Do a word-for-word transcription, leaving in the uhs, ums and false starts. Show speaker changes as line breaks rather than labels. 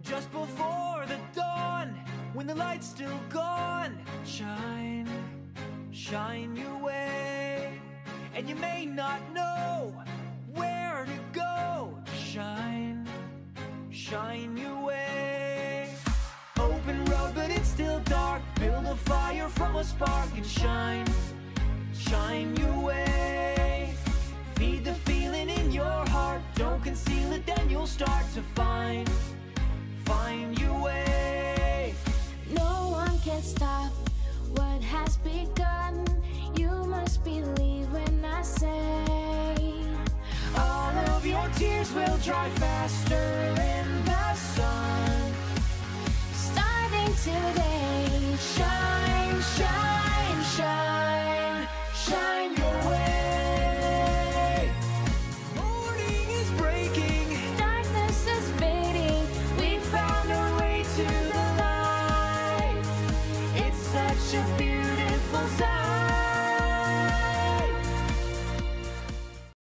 just before the dawn, when the light's still gone. Shine, shine your way, and you may not know where to go. Shine, shine your way. Open road, but it's still dark. Build a fire from a spark and shine, shine your way. Feed the feeling in your heart. Don't conceal it, then you'll start to find, find your way.
No one can stop what has begun. You must believe when I say
all of your tears will dry faster